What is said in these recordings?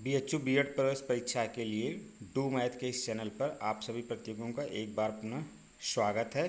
BHU BEd प्रवेश परीक्षा के लिए डू मैथ के इस चैनल पर आप सभी प्रतियोगियों का एक बार पुनः स्वागत है।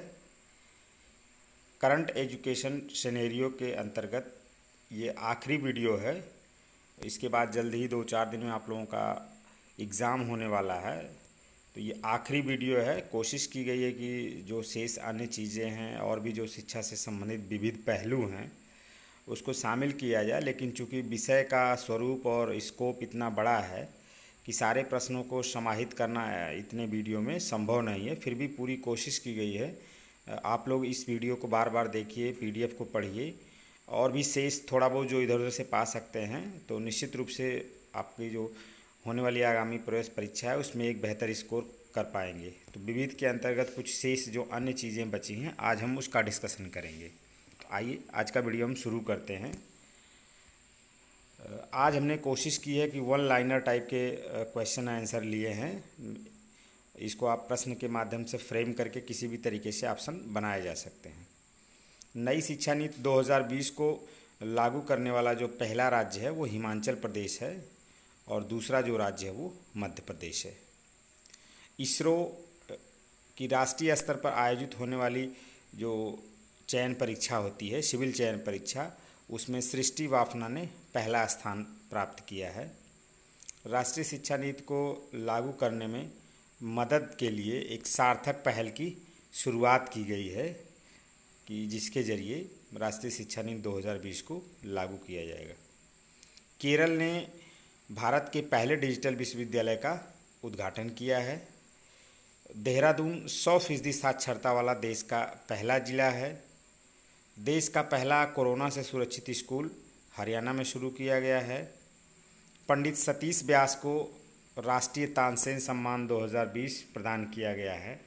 करंट एजुकेशन सिनेरियो के अंतर्गत ये आखिरी वीडियो है। इसके बाद जल्द ही 2-4 दिन में आप लोगों का एग्ज़ाम होने वाला है, तो ये आखिरी वीडियो है। कोशिश की गई है कि जो शेष अन्य चीज़ें हैं और भी जो शिक्षा से संबंधित विविध पहलू हैं उसको शामिल किया जाए, लेकिन चूंकि विषय का स्वरूप और स्कोप इतना बड़ा है कि सारे प्रश्नों को समाहित करना इतने वीडियो में संभव नहीं है। फिर भी पूरी कोशिश की गई है। आप लोग इस वीडियो को बार बार देखिए, पीडीएफ को पढ़िए और भी शेष थोड़ा बहुत जो इधर उधर से पा सकते हैं तो निश्चित रूप से आपकी जो होने वाली आगामी प्रवेश परीक्षा है उसमें एक बेहतर स्कोर कर पाएंगे। तो विविध के अंतर्गत कुछ शेष जो अन्य चीज़ें बची हैं आज हम उसका डिस्कशन करेंगे। आइए आज का वीडियो हम शुरू करते हैं। आज हमने कोशिश की है कि वन लाइनर टाइप के क्वेश्चन आंसर लिए हैं। इसको आप प्रश्न के माध्यम से फ्रेम करके किसी भी तरीके से ऑप्शन बनाए जा सकते हैं। नई शिक्षा नीति 2020 को लागू करने वाला जो पहला राज्य है वो हिमाचल प्रदेश है और दूसरा जो राज्य है वो मध्य प्रदेश है। इसरो की राष्ट्रीय स्तर पर आयोजित होने वाली जो चयन परीक्षा होती है, सिविल चयन परीक्षा, उसमें सृष्टि वाफना ने पहला स्थान प्राप्त किया है। राष्ट्रीय शिक्षा नीति को लागू करने में मदद के लिए एक सार्थक पहल की शुरुआत की गई है कि जिसके ज़रिए राष्ट्रीय शिक्षा नीति 2020 को लागू किया जाएगा। केरल ने भारत के पहले डिजिटल विश्वविद्यालय का उद्घाटन किया है। देहरादून 100% साक्षरता वाला देश का पहला जिला है। देश का पहला कोरोना से सुरक्षित स्कूल हरियाणा में शुरू किया गया है। पंडित सतीश व्यास को राष्ट्रीय तानसेन सम्मान 2020 प्रदान किया गया है।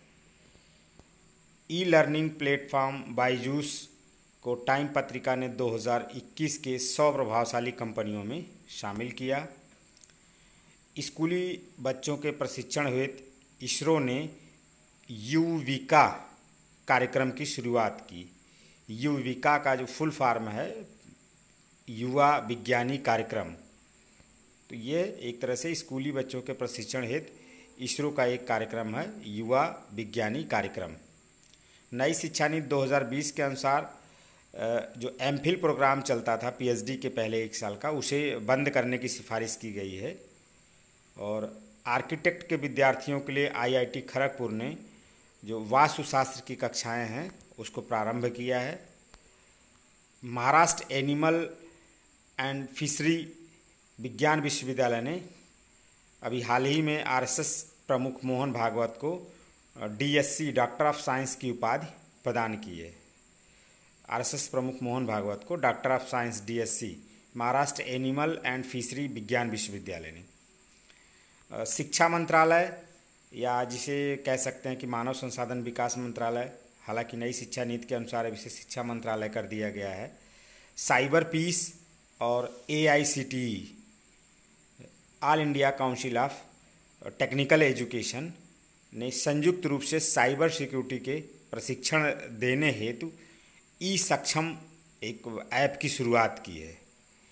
ई लर्निंग प्लेटफॉर्म बायजूस को टाइम पत्रिका ने 2021 के 100 प्रभावशाली कंपनियों में शामिल किया। स्कूली बच्चों के प्रशिक्षण हेतु इसरो ने युविका कार्यक्रम की शुरुआत की। युविका का जो फुल फॉर्म है युवा विज्ञानी कार्यक्रम, तो ये एक तरह से स्कूली बच्चों के प्रशिक्षण हेतु इसरो का एक कार्यक्रम है, युवा विज्ञानी कार्यक्रम। नई शिक्षा नीति 2020 के अनुसार जो एमफिल प्रोग्राम चलता था पीएचडी के पहले 1 साल का, उसे बंद करने की सिफारिश की गई है। और आर्किटेक्ट के विद्यार्थियों के लिए आईआईटी खड़गपुर ने जो वास्तुशास्त्र की कक्षाएं हैं उसको प्रारंभ किया है। महाराष्ट्र एनिमल एंड फिशरी विज्ञान विश्वविद्यालय ने अभी हाल ही में आरएसएस प्रमुख मोहन भागवत को डीएससी डॉक्टर ऑफ साइंस की उपाधि प्रदान की है। आरएसएस प्रमुख मोहन भागवत को doctor of science DSc Maharashtra animal and fishery विज्ञान विश्वविद्यालय ने। शिक्षा मंत्रालय या जिसे कह सकते हैं कि मानव संसाधन विकास मंत्रालय, हालांकि नई शिक्षा नीति के अनुसार अब इसे शिक्षा मंत्रालय कर दिया गया है, साइबर पीस और AICTE all India council of technical education ने संयुक्त रूप से साइबर सिक्योरिटी के प्रशिक्षण देने हेतु ई सक्षम एक ऐप की शुरुआत की है।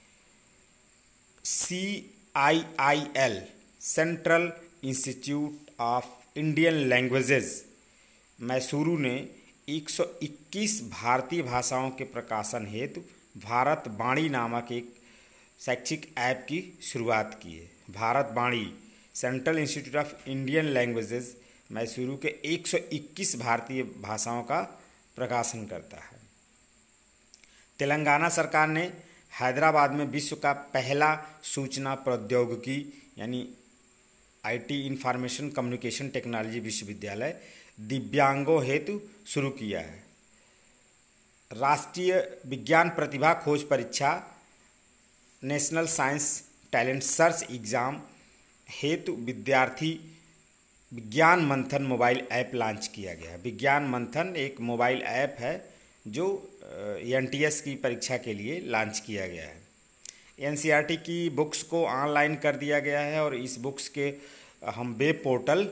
CIIL central institute of Indian languages Mysuru ने 121 भारतीय भाषाओं के प्रकाशन हेतु भारत वाणी नामक एक शैक्षिक ऐप की शुरुआत की है। Bharat Vani central institute of Indian languages Mysuru के 121 भारतीय भाषाओं का प्रकाशन करता है। तेलंगाना सरकार ने हैदराबाद में विश्व का पहला सूचना प्रौद्योगिकी यानी IT इंफॉर्मेशन कम्युनिकेशन टेक्नोलॉजी विश्वविद्यालय दिव्यांगों हेतु शुरू किया है। राष्ट्रीय विज्ञान प्रतिभा खोज परीक्षा national science talent search exam हेतु विद्यार्थी विज्ञान मंथन मोबाइल ऐप लॉन्च किया गया है। विज्ञान मंथन एक मोबाइल ऐप है जो NTS की परीक्षा के लिए लॉन्च किया गया है। NCERT की बुक्स को ऑनलाइन कर दिया गया है और इस बुक्स के हम वेब पोर्टल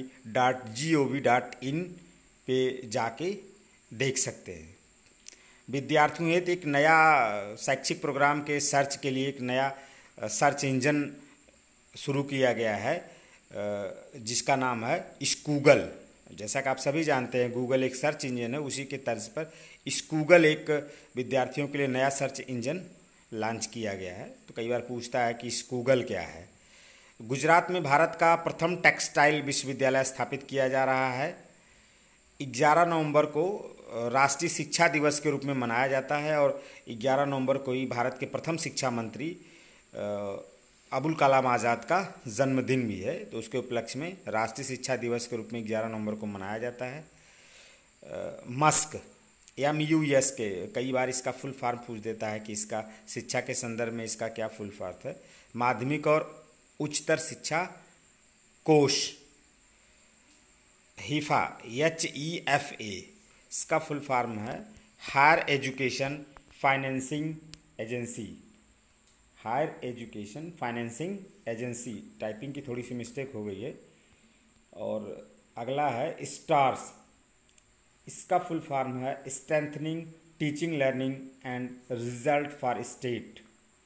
www.ncertbooks.ncert.gov.in पे जाके देख सकते हैं। विद्यार्थियों हेतु एक नया शैक्षिक प्रोग्राम के सर्च के लिए एक नया सर्च इंजन शुरू किया गया है, जिसका नाम है स्कूगल। जैसा कि आप सभी जानते हैं गूगल एक सर्च इंजन है, उसी के तर्ज पर स्कूगल एक विद्यार्थियों के लिए नया सर्च इंजन लॉन्च किया गया है। तो कई बार पूछता है कि स्कूगल क्या है। गुजरात में भारत का प्रथम टेक्सटाइल विश्वविद्यालय स्थापित किया जा रहा है। 11 नवंबर को राष्ट्रीय शिक्षा दिवस के रूप में मनाया जाता है और 11 नवंबर को ही भारत के प्रथम शिक्षा मंत्री अबुल कलाम आज़ाद का जन्मदिन भी है। तो उसके उपलक्ष्य में राष्ट्रीय शिक्षा दिवस के रूप में 11 नवंबर को मनाया जाता है। मस्क MUSK, कई बार इसका फुल फॉर्म पूछ देता है कि इसका शिक्षा के संदर्भ में इसका क्या फुल फॉर्म है। माध्यमिक और उच्चतर शिक्षा कोष। HEFA HEFA, इसका फुल फॉर्म है higher education financing agency. Higher education financing agency, typing की थोड़ी सी मिस्टेक हो गई है। और अगला है स्टार्स, इसका फुल फॉर्म है strengthening teaching learning and result for state.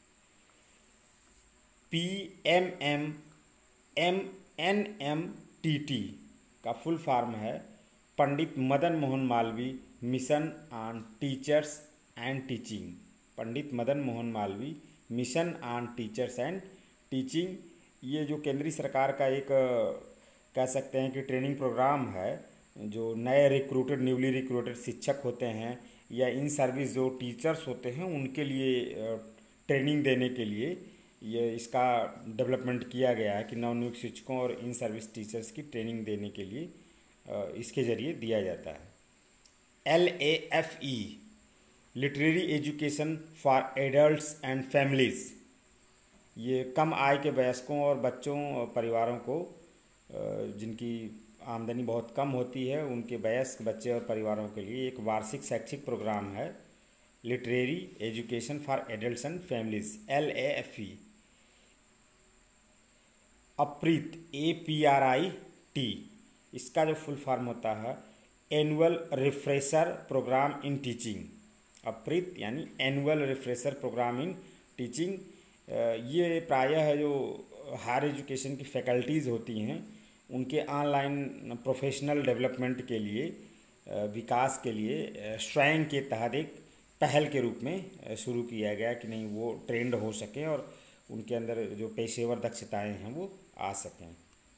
PMMNMTT का फुल फॉर्म है Pandit Madan Mohan Malviya mission on teachers and teaching. Pandit Madan Mohan Malviya mission on teachers and teaching, ये जो केंद्रीय सरकार का एक कह सकते हैं कि ट्रेनिंग प्रोग्राम है, जो नए न्यूली रिक्रूटेड शिक्षक होते हैं या इन सर्विस जो टीचर्स होते हैं उनके लिए ट्रेनिंग देने के लिए ये इसका डेवलपमेंट किया गया है कि नवनियुक्त शिक्षकों और इन सर्विस टीचर्स की ट्रेनिंग देने के लिए इसके ज़रिए दिया जाता है। LAFE literary education for adults and families, ये कम आय के वयस्कों और बच्चों और परिवारों को जिनकी आमदनी बहुत कम होती है उनके वयस्क बच्चे और परिवारों के लिए एक वार्षिक शैक्षिक प्रोग्राम है literary education for adults and families LAFE। APRIT APRIT, इसका जो फुल फॉर्म होता है annual refresher program in teaching. APRIT यानी annual refresher program in teaching, ये प्रायः जो हायर एजुकेशन की फैकल्टीज़ होती हैं उनके ऑनलाइन प्रोफेशनल डेवलपमेंट के लिए विकास के लिए स्वयं के तहत एक पहल के रूप में शुरू किया गया कि नहीं वो ट्रेंड हो सके और उनके अंदर जो पेशेवर दक्षताएं हैं वो आ सकें।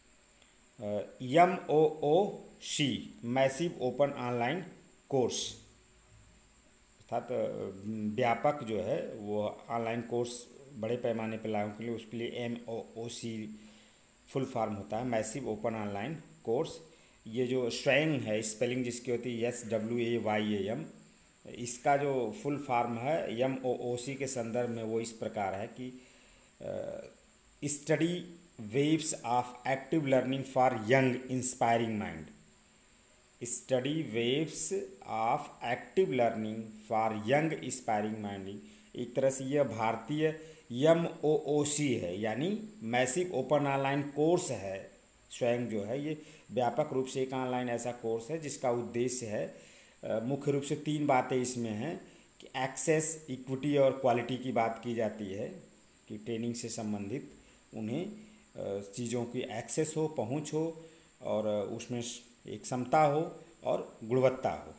MOOC massive open online course, अर्थात व्यापक जो है वो ऑनलाइन कोर्स बड़े पैमाने पर लागू के लिए, उसके लिए MOOC फुल फॉर्म होता है मैसिव ओपन ऑनलाइन कोर्स। ये जो स्वयं है स्पेलिंग जिसकी होती है SWAYAM, इसका जो फुल फॉर्म है MOOC के संदर्भ में वो इस प्रकार है कि study waves of active learning for young inspiring mind. Study waves of active learning for young inspiring mind, एक तरह से यह भारतीय MOOC है, यानी मैसिव ओपन ऑनलाइन कोर्स है। स्वयं जो है ये व्यापक रूप से एक ऑनलाइन ऐसा कोर्स है जिसका उद्देश्य है मुख्य रूप से 3 बातें इसमें हैं कि एक्सेस, इक्विटी और क्वालिटी की बात की जाती है कि ट्रेनिंग से संबंधित उन्हें चीज़ों की एक्सेस हो, पहुंच हो और उसमें एक समता हो और गुणवत्ता हो।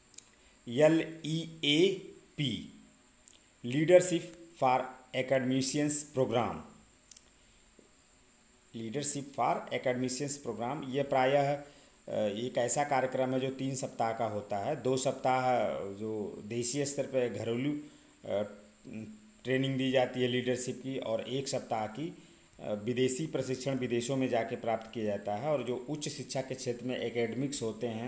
LEAP leadership for academicians program. Leadership for academicians program ये प्रायः एक ऐसा कार्यक्रम है जो 3 सप्ताह का होता है। 2 सप्ताह जो देशीय स्तर पर घरेलू ट्रेनिंग दी जाती है लीडरशिप की और 1 सप्ताह की विदेशी प्रशिक्षण विदेशों में जाके प्राप्त किया जाता है। और जो उच्च शिक्षा के क्षेत्र में एकेडमिक्स होते हैं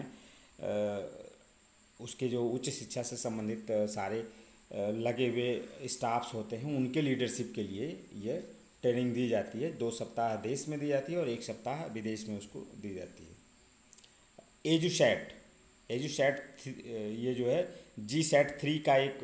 उसके जो उच्च शिक्षा से संबंधित सारे लगे हुए स्टाफ्स होते हैं उनके लीडरशिप के लिए ये ट्रेनिंग दी जाती है। 2 सप्ताह देश में दी जाती है और 1 सप्ताह विदेश में उसको दी जाती है। एजुसैट ये जो है GSAT-3 का एक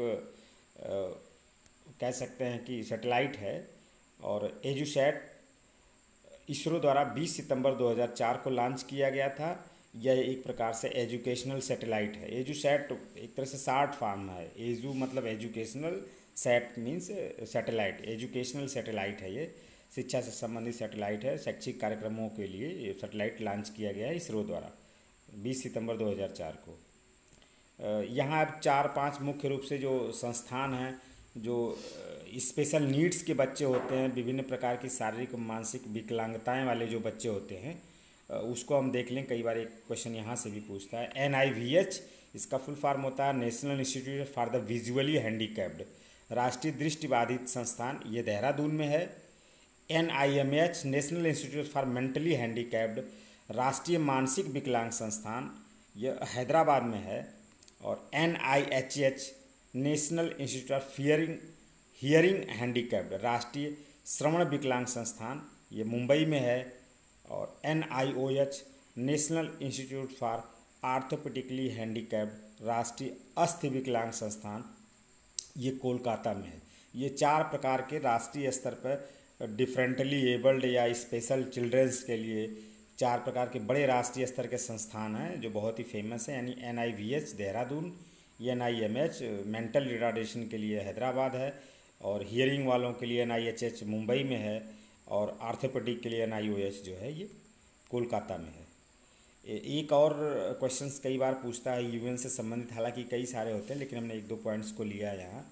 कह सकते हैं कि सैटेलाइट है और एजुसैट इसरो द्वारा 20 सितंबर 2004 को लॉन्च किया गया था। यह एक प्रकार से एजुकेशनल सैटेलाइट है। एजुसैट एक तरह से शॉर्ट फॉर्म है। एजू मतलब educational, sat means satellite, educational satellite है ये, शिक्षा से संबंधित सैटेलाइट है। शैक्षिक कार्यक्रमों के लिए ये सैटेलाइट लॉन्च किया गया है इसरो द्वारा 20 सितंबर 2004 को। यहाँ अब 4-5 मुख्य रूप से जो संस्थान हैं, जो स्पेशल नीड्स के बच्चे होते हैं, विभिन्न प्रकार की शारीरिक मानसिक विकलांगताएं वाले जो बच्चे होते हैं, उसको हम देख लें। कई बार एक क्वेश्चन यहाँ से भी पूछता है। NIVH इसका फुल फॉर्म होता है national institute for the visually handicapped, राष्ट्रीय दृष्टिबाधित संस्थान, ये देहरादून में है। NIMH national institute for mentally handicapped, राष्ट्रीय मानसिक विकलांग संस्थान, यह हैदराबाद में है। और NIHH national institute of hearing handicapped, राष्ट्रीय श्रवण विकलांग संस्थान, ये मुंबई में है। और NIOH national institute for orthopedically handicapped, राष्ट्रीय अस्थि विकलांग संस्थान, ये कोलकाता में है। ये 4 प्रकार के राष्ट्रीय स्तर पर डिफरेंटली एबल्ड या स्पेशल चिल्ड्रंस के लिए 4 प्रकार के बड़े राष्ट्रीय स्तर के संस्थान हैं जो बहुत ही फेमस हैं। यानी NIVH Dehradun, NIMH mental retardation के लिए हैदराबाद है, और हियरिंग वालों के लिए NIHH मुंबई में है, और आर्थोपेडिक के लिए NIOH जो है ये कोलकाता में है। एक और क्वेश्चंस कई बार पूछता है UN से संबंधित, हालांकि कई सारे होते हैं लेकिन हमने 1-2 पॉइंट्स को लिया यहाँ।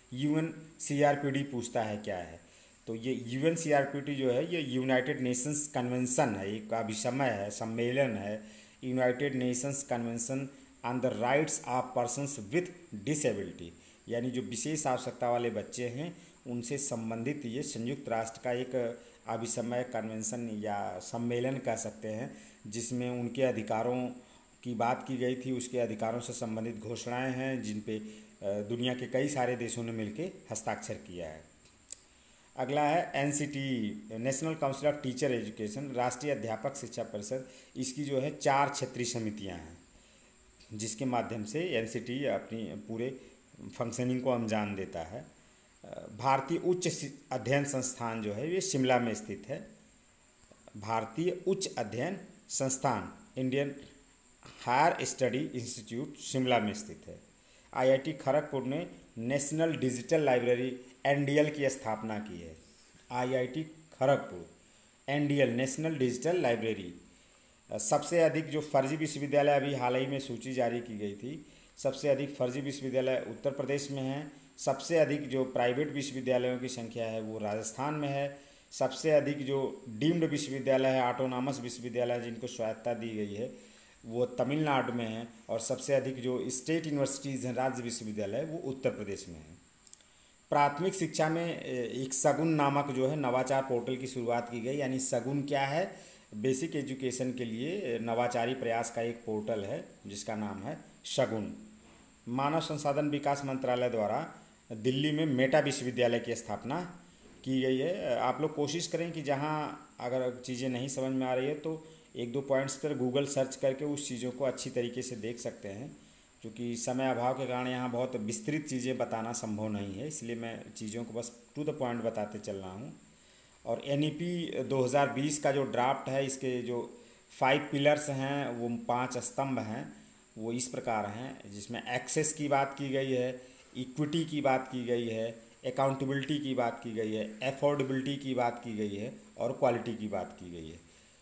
UNCRPD पूछता है क्या है, तो ये UNCRPD जो है ये यूनाइटेड नेशंस कन्वेंशन है, एक अभिसमय है, सम्मेलन है। United Nations convention on the rights of persons with disability, यानी जो विशेष आवश्यकता वाले बच्चे हैं उनसे संबंधित ये संयुक्त राष्ट्र का एक अभिसमय कन्वेंशन या सम्मेलन कह सकते हैं, जिसमें उनके अधिकारों की बात की गई थी। उसके अधिकारों से संबंधित घोषणाएं हैं जिन पे दुनिया के कई सारे देशों ने मिलकर हस्ताक्षर किया है। अगला है NCTE national council of teacher education, राष्ट्रीय अध्यापक शिक्षा परिषद। इसकी जो है 4 क्षेत्रीय समितियां हैं जिसके माध्यम से NCTE अपनी पूरे फंक्शनिंग को अंजाम देता है। भारतीय उच्च अध्ययन संस्थान जो है ये शिमला में स्थित है। भारतीय उच्च अध्ययन संस्थान Indian higher study institute Shimla में स्थित है। IIT खड़गपुर ने नेशनल डिजिटल लाइब्रेरी NDL की स्थापना की है। IIT Kharagpur NDL national digital library. सबसे अधिक जो फर्जी विश्वविद्यालय, अभी हाल ही में सूची जारी की गई थी, सबसे अधिक फर्जी विश्वविद्यालय उत्तर प्रदेश में हैं। सबसे अधिक जो प्राइवेट विश्वविद्यालयों की संख्या है वो राजस्थान में है। सबसे अधिक जो डीम्ड विश्वविद्यालय है, ऑटोनॉमस विश्वविद्यालय जिनको स्वायत्तता दी गई है, वो तमिलनाडु में है। और सबसे अधिक जो स्टेट यूनिवर्सिटीज़ हैं, राज्य विश्वविद्यालय, वो उत्तर प्रदेश में है। प्राथमिक शिक्षा में एक सगुन नामक जो है नवाचार पोर्टल की शुरुआत की गई। यानी सगुन क्या है? बेसिक एजुकेशन के लिए नवाचारी प्रयास का एक पोर्टल है जिसका नाम है शगुन। मानव संसाधन विकास मंत्रालय द्वारा दिल्ली में मेटा विश्वविद्यालय की स्थापना की गई है। आप लोग कोशिश करें कि जहां अगर चीज़ें नहीं समझ में आ रही है तो 1-2 पॉइंट्स पर गूगल सर्च करके उस चीज़ों को अच्छी तरीके से देख सकते हैं, क्योंकि समय अभाव के कारण यहाँ बहुत विस्तृत चीज़ें बताना संभव नहीं है, इसलिए मैं चीज़ों को बस टू द पॉइंट बताते चल रहा हूँ। और NEP 2020 का जो ड्राफ्ट है, इसके जो 5 पिलर्स हैं, वो 5 स्तंभ हैं, वो इस प्रकार हैं, जिसमें एक्सेस की बात की गई है, इक्विटी की बात की गई है, अकाउंटेबिलिटी की बात की गई है, एफोर्डेबिलिटी की बात की गई है और क्वालिटी की बात की गई है।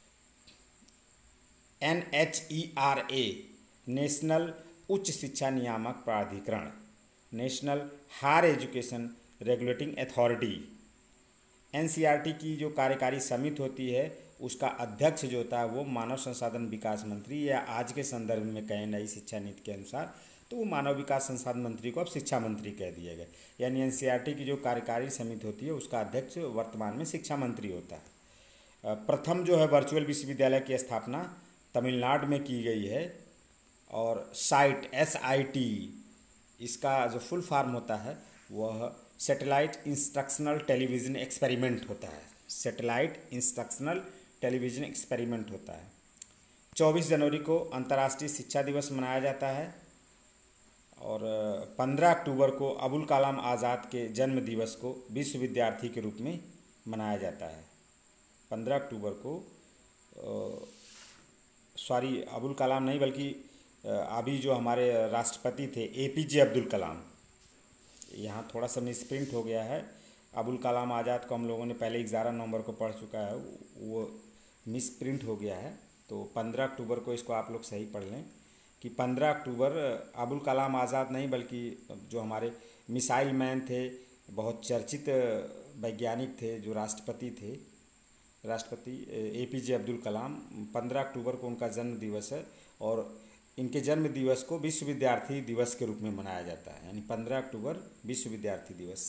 NHERA नेशनल उच्च शिक्षा नियामक प्राधिकरण, national higher education regulating authority. NCERT की जो कार्यकारी समिति होती है उसका अध्यक्ष जो होता है वो मानव संसाधन विकास मंत्री, या आज के संदर्भ में कहें नई शिक्षा नीति के अनुसार तो वो मानव विकास संसाधन मंत्री को अब शिक्षा मंत्री कह दिया गया। यानी NCERT की जो कार्यकारी समिति होती है उसका अध्यक्ष वर्तमान में शिक्षा मंत्री होता है। प्रथम जो है वर्चुअल विश्वविद्यालय की स्थापना तमिलनाडु में की गई है। और SIT इसका जो फुल फॉर्म होता है वह सैटेलाइट इंस्ट्रक्शनल टेलीविज़न एक्सपेरिमेंट होता है। सैटेलाइट इंस्ट्रक्शनल टेलीविज़न एक्सपेरिमेंट होता है। 24 जनवरी को अंतर्राष्ट्रीय शिक्षा दिवस मनाया जाता है और 15 अक्टूबर को अबुल कलाम आज़ाद के जन्म दिवस को विश्व विद्यार्थी के रूप में मनाया जाता है। 15 अक्टूबर को सॉरी, अबुल कलाम नहीं बल्कि अभी जो हमारे राष्ट्रपति थे APJ अब्दुल कलाम, यहाँ थोड़ा सा मिसप्रिंट हो गया है। अबुल कलाम आज़ाद को हम लोगों ने पहले 11 नवंबर को पढ़ चुका है, वो मिसप्रिंट हो गया है। तो 15 अक्टूबर को इसको आप लोग सही पढ़ लें कि 15 अक्टूबर अबुल कलाम आज़ाद नहीं बल्कि जो हमारे मिसाइल मैन थे, बहुत चर्चित वैज्ञानिक थे, जो राष्ट्रपति थे, राष्ट्रपति APJ अब्दुल कलाम, 15 अक्टूबर को उनका जन्म दिवस है। और इनके जन्म दिवस को विश्व विद्यार्थी दिवस के रूप में मनाया जाता है, यानी 15 अक्टूबर विश्व विद्यार्थी दिवस।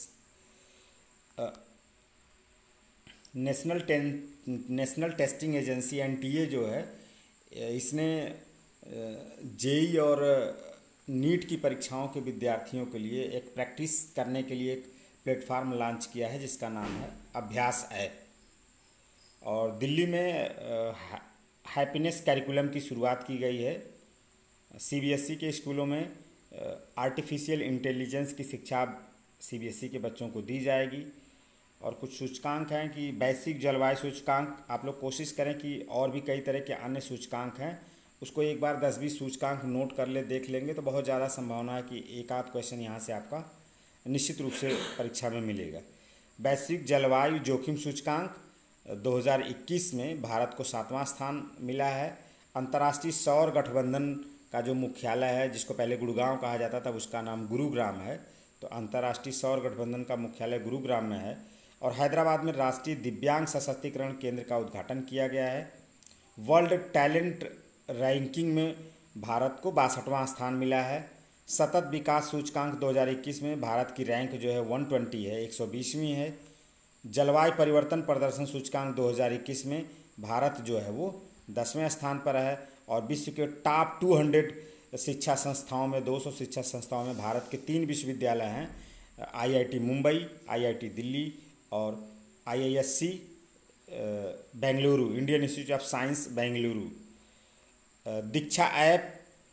नेशनल टेस्टिंग एजेंसी NTA जो है, इसने JEE और नीट की परीक्षाओं के विद्यार्थियों के लिए एक प्रैक्टिस करने के लिए एक प्लेटफार्म लॉन्च किया है जिसका नाम है अभ्यास ऐप। और दिल्ली में हैप्पीनेस कैरिकुलम की शुरुआत की गई है। CBSE के स्कूलों में आर्टिफिशियल इंटेलिजेंस की शिक्षा CBSE के बच्चों को दी जाएगी। और कुछ सूचकांक हैं कि वैश्विक जलवायु सूचकांक, आप लोग कोशिश करें कि और भी कई तरह के अन्य सूचकांक हैं, उसको एक बार 10-20 सूचकांक नोट कर ले, देख लेंगे तो बहुत ज़्यादा संभावना है कि एक आध क्वेश्चन यहाँ से आपका निश्चित रूप से परीक्षा में मिलेगा। वैश्विक जलवायु जोखिम सूचकांक 2021 में भारत को 7वां स्थान मिला है। अंतर्राष्ट्रीय सौर गठबंधन का जो मुख्यालय है, जिसको पहले गुड़गांव कहा जाता था, उसका नाम गुरुग्राम है। तो अंतर्राष्ट्रीय सौर गठबंधन का मुख्यालय गुरुग्राम में है। और हैदराबाद में राष्ट्रीय दिव्यांग सशक्तिकरण केंद्र का उद्घाटन किया गया है। वर्ल्ड टैलेंट रैंकिंग में भारत को 62वां स्थान मिला है। सतत विकास सूचकांक 2021 में भारत की रैंक जो है 120 है, 120वीं है। जलवायु परिवर्तन प्रदर्शन सूचकांक 2021 में भारत जो है वो 10वें स्थान पर है। और विश्व के टॉप 200 शिक्षा संस्थाओं में, 200 शिक्षा संस्थाओं में भारत के 3 विश्वविद्यालय हैं, IIT मुंबई, IIT दिल्ली और IISc Bengaluru, Indian institute of science Bengaluru. Diksha app,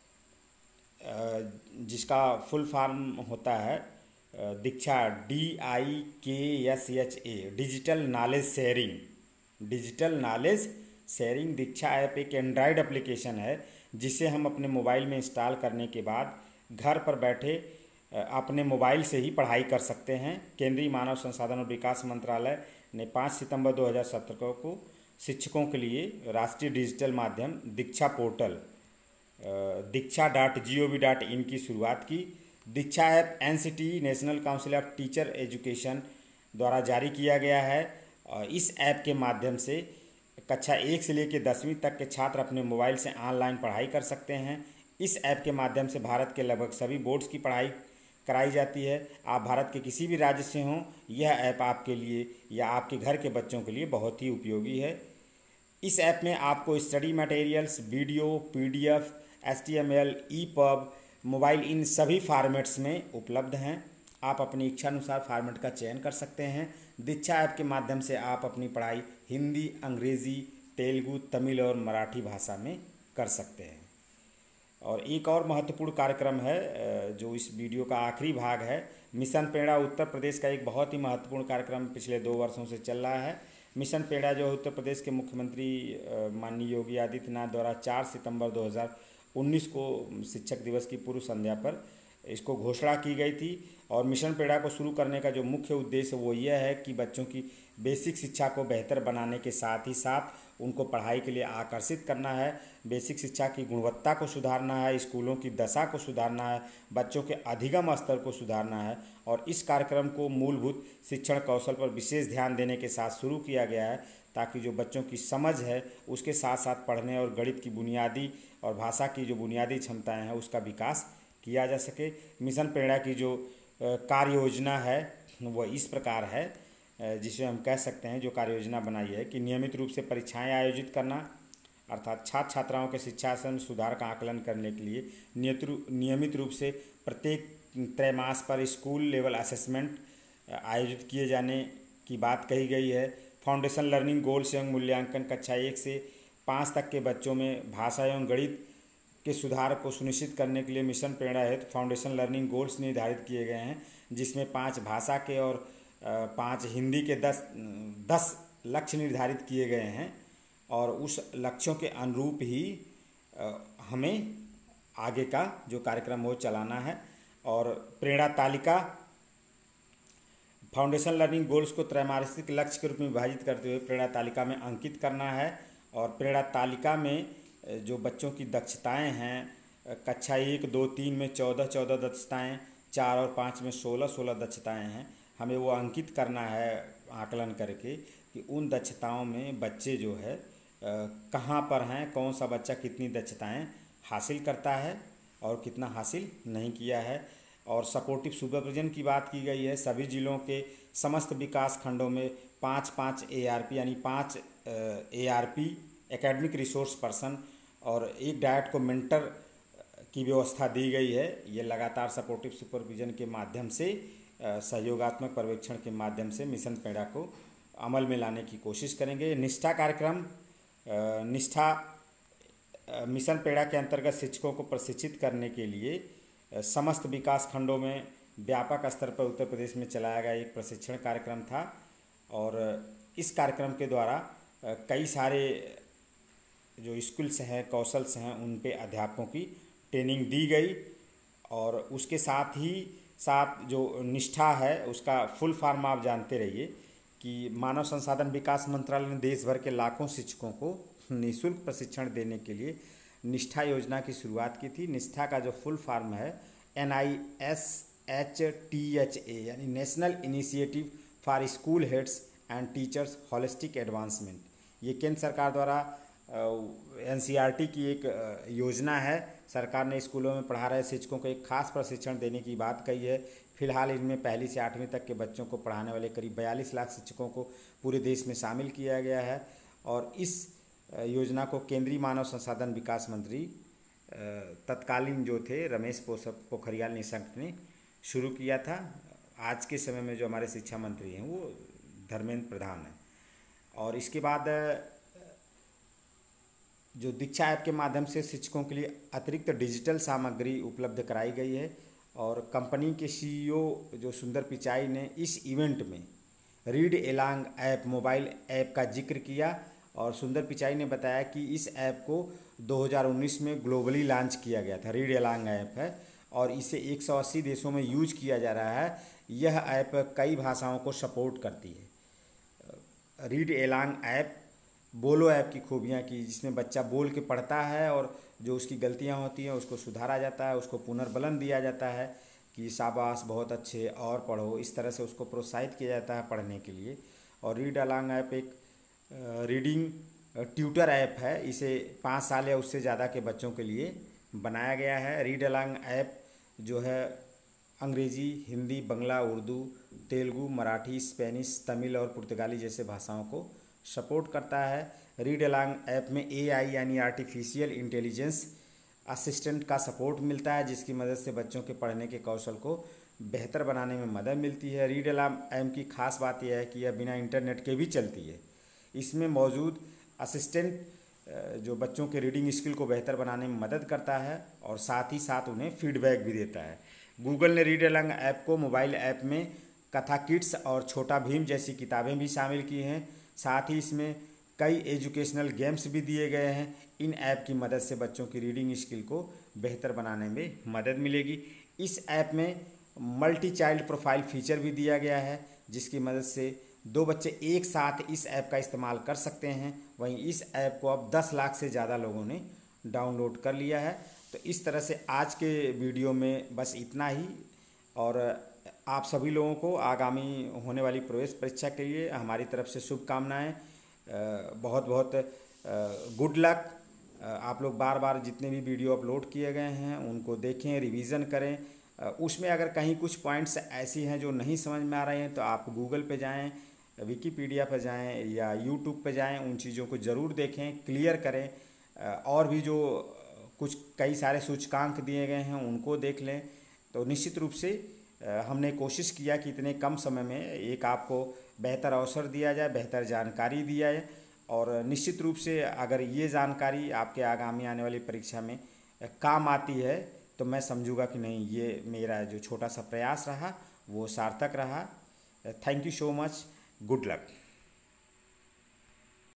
जिसका फुल फॉर्म होता है Diksha DIKSHA, digital knowledge sharing. Diksha app एक एंड्रॉयड एप्लीकेशन है जिसे हम अपने मोबाइल में इंस्टॉल करने के बाद घर पर बैठे अपने मोबाइल से ही पढ़ाई कर सकते हैं। केंद्रीय मानव संसाधन और विकास मंत्रालय ने 5 सितंबर 2017 को शिक्षकों के लिए राष्ट्रीय डिजिटल माध्यम दीक्षा पोर्टल diksha.gov.in की शुरुआत की। Diksha app NCT national council of teacher education द्वारा जारी किया गया है। और इस ऐप के माध्यम से कक्षा 1 से लेकर 10वीं तक के छात्र अपने मोबाइल से ऑनलाइन पढ़ाई कर सकते हैं। इस ऐप के माध्यम से भारत के लगभग सभी बोर्ड्स की पढ़ाई कराई जाती है। आप भारत के किसी भी राज्य से हों, यह ऐप आपके लिए या आपके घर के बच्चों के लिए बहुत ही उपयोगी है। इस ऐप में आपको study materials, video, PDF, HTML, EPUB, mobile, इन सभी फॉर्मेट्स में उपलब्ध हैं। आप अपनी इच्छा अनुसार फॉर्मेट का चयन कर सकते हैं। दीक्षा ऐप के माध्यम से आप अपनी पढ़ाई हिंदी, अंग्रेज़ी, तेलुगु, तमिल और मराठी भाषा में कर सकते हैं। और एक और महत्वपूर्ण कार्यक्रम है जो इस वीडियो का आखिरी भाग है। मिशन पेड़ा उत्तर प्रदेश का एक बहुत ही महत्वपूर्ण कार्यक्रम पिछले 2 वर्षों से चल रहा है। मिशन पेड़ा जो उत्तर प्रदेश के मुख्यमंत्री माननीय योगी आदित्यनाथ द्वारा 4 सितंबर 2019 को शिक्षक दिवस की पूर्व संध्या पर इसको घोषणा की गई थी। और मिशन पेड़ा को शुरू करने का जो मुख्य उद्देश्य वो यह है कि बच्चों की बेसिक शिक्षा को बेहतर बनाने के साथ ही साथ उनको पढ़ाई के लिए आकर्षित करना है, बेसिक शिक्षा की गुणवत्ता को सुधारना है, स्कूलों की दशा को सुधारना है, बच्चों के अधिगम स्तर को सुधारना है। और इस कार्यक्रम को मूलभूत शिक्षण कौशल पर विशेष ध्यान देने के साथ शुरू किया गया है ताकि जो बच्चों की समझ है उसके साथ साथ पढ़ने और गणित की बुनियादी और भाषा की जो बुनियादी क्षमताएँ हैं उसका विकास किया जा सके। मिशन प्रेरणा की जो कार्य योजना है वह इस प्रकार है, जिसे हम कह सकते हैं, जो कार्य योजना बनाई है कि नियमित रूप से परीक्षाएं आयोजित करना, अर्थात छात्र छात्राओं के शिक्षा में सुधार का आकलन करने के लिए नियमित रूप से प्रत्येक त्रैमास पर स्कूल लेवल असेसमेंट आयोजित किए जाने की बात कही गई है। फाउंडेशन लर्निंग गोल्स एवं मूल्यांकन कक्षा 1 से 5 तक के बच्चों में भाषा एवं गणित के सुधार को सुनिश्चित करने के लिए मिशन प्रेरणा हेतु फाउंडेशन लर्निंग गोल्स निर्धारित किए गए हैं, जिसमें 5 भाषा के और 5 हिंदी के 10 लक्ष्य निर्धारित किए गए हैं। और उस लक्ष्यों के अनुरूप ही हमें आगे का जो कार्यक्रम वो चलाना है। और प्रेरणा तालिका फाउंडेशन लर्निंग गोल्स को त्रैमासिक लक्ष्य के रूप में विभाजित करते हुए प्रेरणा तालिका में अंकित करना है। और प्रेरणा तालिका में जो बच्चों की दक्षताएं हैं, कक्षा 1, 2, 3 में 14 दक्षताएं, 4 और 5 में 16 दक्षताएं हैं, हमें वो अंकित करना है आकलन करके कि उन दक्षताओं में बच्चे जो है कहाँ पर हैं, कौन सा बच्चा कितनी दक्षताएं हासिल करता है और कितना हासिल नहीं किया है। और सपोर्टिव सुपरविजन की बात की गई है। सभी जिलों के समस्त विकास खंडों में 5-5 ARP यानी 5 ARP एकेडमिक रिसोर्स पर्सन और एक डायट को मेंटर की व्यवस्था दी गई है। ये लगातार सपोर्टिव सुपरविजन के माध्यम से सहयोगात्मक पर्यवेक्षण के माध्यम से मिशन पेड़ा को अमल में लाने की कोशिश करेंगे। निष्ठा कार्यक्रम, निष्ठा मिशन पेड़ा के अंतर्गत शिक्षकों को प्रशिक्षित करने के लिए समस्त विकास खंडों में व्यापक स्तर पर उत्तर प्रदेश में चलाया गया एक प्रशिक्षण कार्यक्रम था। और इस कार्यक्रम के द्वारा कई सारे जो स्किल्स हैं, कौशल्स हैं, उन पे अध्यापकों की ट्रेनिंग दी गई। और उसके साथ ही साथ जो निष्ठा है उसका फुल फॉर्म आप जानते रहिए कि मानव संसाधन विकास मंत्रालय ने देश भर के लाखों शिक्षकों को निःशुल्क प्रशिक्षण देने के लिए निष्ठा योजना की शुरुआत की थी। निष्ठा का जो फुल फॉर्म है NISHTHA यानी national initiative for school heads and teachers holistic advancement. ये केंद्र सरकार द्वारा NCERT की एक योजना है। सरकार ने स्कूलों में पढ़ा रहे शिक्षकों को एक खास प्रशिक्षण देने की बात कही है। फिलहाल इनमें पहली से 8वीं तक के बच्चों को पढ़ाने वाले करीब 42 लाख शिक्षकों को पूरे देश में शामिल किया गया है। और इस योजना को केंद्रीय मानव संसाधन विकास मंत्री तत्कालीन जो थे रमेश पोखरियाल निशंक ने शुरू किया था। आज के समय में जो हमारे शिक्षा मंत्री हैं वो धर्मेंद्र प्रधान हैं। और इसके बाद जो दीक्षा ऐप के माध्यम से शिक्षकों के लिए अतिरिक्त डिजिटल सामग्री उपलब्ध कराई गई है। और कंपनी के CEO जो सुंदर पिचाई ने इस इवेंट में read along app mobile app का जिक्र किया। और सुंदर पिचाई ने बताया कि इस ऐप को 2019 में ग्लोबली लॉन्च किया गया था। रीड एलॉन्ग ऐप है और इसे 180 देशों में यूज किया जा रहा है। यह ऐप कई भाषाओं को सपोर्ट करती है। Read along app Bolo app की खूबियाँ की, जिसमें बच्चा बोल के पढ़ता है और जो उसकी गलतियाँ होती हैं उसको सुधारा जाता है, उसको पुनर्बलन दिया जाता है कि शाबाश बहुत अच्छे और पढ़ो, इस तरह से उसको प्रोत्साहित किया जाता है पढ़ने के लिए। और रीड एलॉन्ग ऐप एक रीडिंग ट्यूटर ऐप है। इसे 5 साल या उससे ज़्यादा के बच्चों के लिए बनाया गया है। रीड एलॉन्ग ऐप जो है अंग्रेज़ी, हिंदी, बंगला, उर्दू, तेलुगु, मराठी, स्पेनिश, तमिल और पुर्तगाली जैसे भाषाओं को सपोर्ट करता है। रीड एलॉन्ग ऐप में AI यानी आर्टिफिशियल इंटेलिजेंस असिस्टेंट का सपोर्ट मिलता है, जिसकी मदद से बच्चों के पढ़ने के कौशल को बेहतर बनाने में मदद मिलती है। रीड एलॉन्ग ऐप की खास बात यह है कि यह बिना इंटरनेट के भी चलती है। इसमें मौजूद असिस्टेंट जो बच्चों के रीडिंग स्किल को बेहतर बनाने में मदद करता है और साथ ही साथ उन्हें फीडबैक भी देता है। गूगल ने रीड एलॉन्ग ऐप को मोबाइल ऐप में कथा किड्स और छोटा भीम जैसी किताबें भी शामिल की हैं। साथ ही इसमें कई एजुकेशनल गेम्स भी दिए गए हैं। इन ऐप की मदद से बच्चों की रीडिंग स्किल को बेहतर बनाने में मदद मिलेगी। इस ऐप में मल्टी चाइल्ड प्रोफाइल फीचर भी दिया गया है, जिसकी मदद से 2 बच्चे एक साथ इस ऐप का इस्तेमाल कर सकते हैं। वहीं इस ऐप को अब 10 लाख से ज़्यादा लोगों ने डाउनलोड कर लिया है। तो इस तरह से आज के वीडियो में बस इतना ही। और आप सभी लोगों को आगामी होने वाली प्रवेश परीक्षा के लिए हमारी तरफ से शुभकामनाएं। बहुत बहुत गुड लक। आप लोग बार बार जितने भी वीडियो अपलोड किए गए हैं उनको देखें, रिवीजन करें। उसमें अगर कहीं कुछ पॉइंट्स ऐसी हैं जो नहीं समझ में आ रहे हैं तो आप गूगल पे जाएं, विकिपीडिया पर जाएं या यूट्यूब पे जाएं, उन चीज़ों को ज़रूर देखें, क्लियर करें। और भी जो कुछ कई सारे सूचकांक दिए गए हैं उनको देख लें। तो निश्चित रूप से हमने कोशिश किया कि इतने कम समय में एक आपको बेहतर अवसर दिया जाए, बेहतर जानकारी दिया जाए। और निश्चित रूप से अगर ये जानकारी आपके आगामी आने वाली परीक्षा में काम आती है तो मैं समझूंगा कि नहीं, ये मेरा जो छोटा सा प्रयास रहा वो सार्थक रहा। Thank you so much. Good luck.